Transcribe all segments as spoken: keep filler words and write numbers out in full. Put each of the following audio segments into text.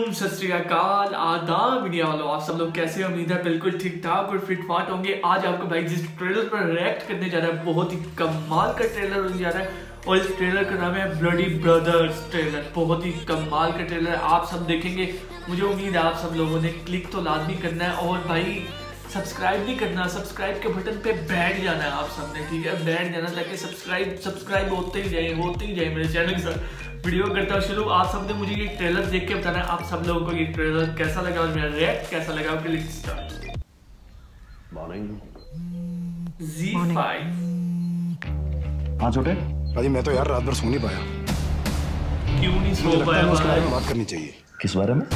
वालेकुम, सत श्री अकाल, आदाब इंडिया वालों। आप सब लोग कैसे? उम्मीद है बिल्कुल ठीक ठाक और फिट फाट होंगे। आज आपको भाई जिस ट्रेलर पर रिएक्ट करने जा रहा है बहुत ही कमाल का ट्रेलर होने जा रहा है और इस ट्रेलर का नाम है ब्लडी ब्रदर्स ट्रेलर। बहुत ही कमाल का ट्रेलर है, आप सब देखेंगे। मुझे उम्मीद है आप सब लोगों ने क्लिक तो लाजमी करना है और भाई सब्सक्राइब भी करना। सब्सक्राइब के बटन पे बैठ जाना है आप सबने, ठीक है? बैठ जाना ताकि सब्सक्राइब सब्सक्राइब होते ही जाए होते ही जाए मेरे चैनल के साथ। वीडियो करता हूँ शुरू। आप सबने मुझे ये ट्रेलर देख के बताना है आप सब लोगों को ये ट्रेलर कैसा लगा और मेरा रिएक्ट कैसा लगा। Okay let's start. Morning Zee five. हाँ छोटे अजी मैं तो यार रात भर सो नहीं पाया। क्यों नहीं मुझे सो लगता है पाया? उसके बारे में बात करनी चाहिए। किस बारे में?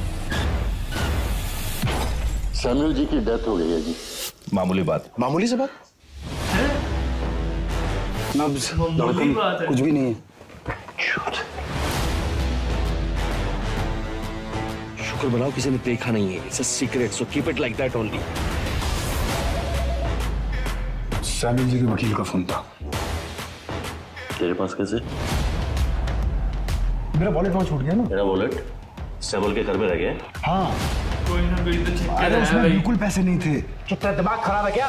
सैमुअल जी की डेथ हो गई है जी। मामूली बात। मामूली से बात है? नब्ज मामूली धड़कन बात है। कुछ भी नहीं है। शुक्र बनाओ किसी ने देखा नहीं है। It's a secret, so keep it like that only. Samuel ji के वकील का फोन था। तेरे पास कैसे? मेरा वॉलेट वहां छूट गया ना। मेरा वॉलेट सैमुअल के घर में रह गया। हाँ कोई ना कोई तो चेक कर अरे रहा है उसमें भाई। बिल्कुल पैसे नहीं थे। कितना दिमाग खराब है क्या?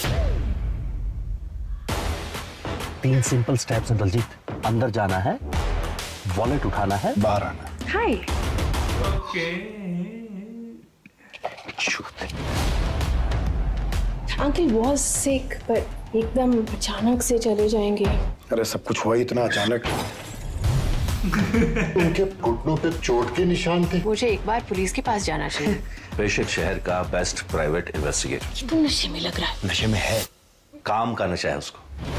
तीन सिंपल स्टेप्स हैं दलजीत। अंदर जाना है, वॉलेट उठाना है, बाहर आना है। Hi. Okay uncle was sick but एकदम अचानक से चले जाएंगे। अरे सब कुछ हुआ ही इतना अचानक। उनके घुटनों पे चोट के निशान थे। मुझे एक बार पुलिस के पास जाना चाहिए। बेशक शहर का बेस्ट प्राइवेट इन्वेस्टिगेटर। तो नशे में लग रहा है। नशे में है, काम का नशा है उसको।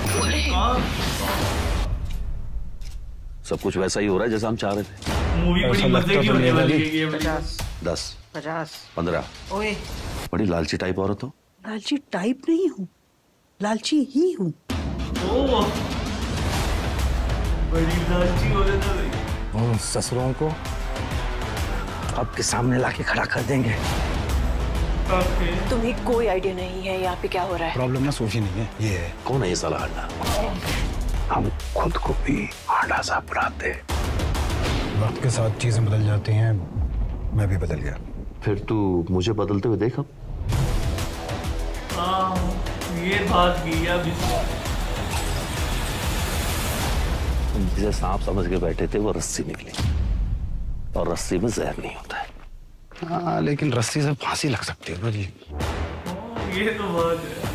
सब कुछ वैसा ही हो रहा है जैसा हम चाह रहे थे। मूवी बड़ी मजे की होने वाली है ये वाली। दस पचास पंद्रह। ओए बड़ी लालची टाइप औरत हो। लालची टाइप नहीं हूँ, लालची ही हूँ। ओह बड़ी लालची हो रहा था भाई। उन ससुरों को आपके सामने लाके खड़ा कर देंगे। ओके तुम्हें कोई आइडिया नहीं है यहाँ पे क्या हो रहा है। प्रॉब्लम ना सोफी नहीं है, ये है। कौन है ये साला हांडा? हम खुद को भी हांडा सा बनाते। वक्त के साथ चीजें बदल जाती हैं, मैं भी बदल गया। फिर तू मुझे बदलते हुए देख। अब हाँ ये बात की अब जिसे सांप समझ के बैठे थे वो रस्सी निकली और रस्सी में जहर नहीं होता है। हाँ लेकिन रस्सी से फांसी लग सकती है ना जी। ये तो बात है।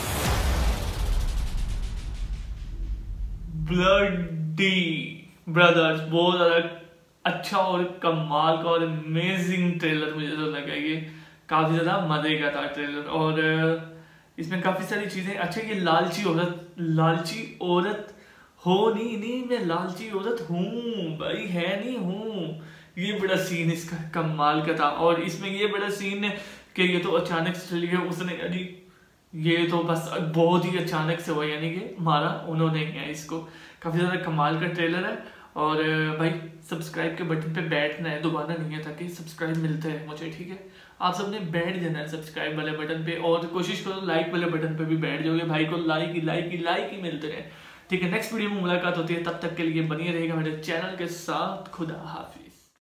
ब्लडी ब्रदर्स बहुत ज्यादा अच्छा और कमाल का और अमेजिंग ट्रेलर मुझे तो लगा। ये काफी ज्यादा मजे का था ट्रेलर और इसमें काफी सारी चीजें। अच्छा ये लालची औरत लालची औरत हो नहीं नहीं मैं लालची औरत हूँ भाई, है नहीं हूँ। ये बड़ा सीन इसका कमाल का था और इसमें ये बड़ा सीन है कि ये तो अचानक से चली गई उसने, यानी ये तो बस बहुत ही अचानक से हुआ, यानी कि मारा उन्होंने किया इसको। काफी ज्यादा कमाल का ट्रेलर है और भाई सब्सक्राइब के बटन पे बैठना है, दोबारा नहीं है ताकि सब्सक्राइब मिलता है मुझे, ठीक है? आप सबने बैठ जाना है सब्सक्राइब वाले बटन पे और कोशिश करो लाइक वाले बटन पे भी बैठ जाओगे। भाई को लाइक ही लाइक ही लाइक ही मिलते रहे, ठीक है? नेक्स्ट वीडियो में मुलाकात होती है, तब तक के लिए बनी रहेगा मेरे चैनल के साथ। खुदा हाफिज।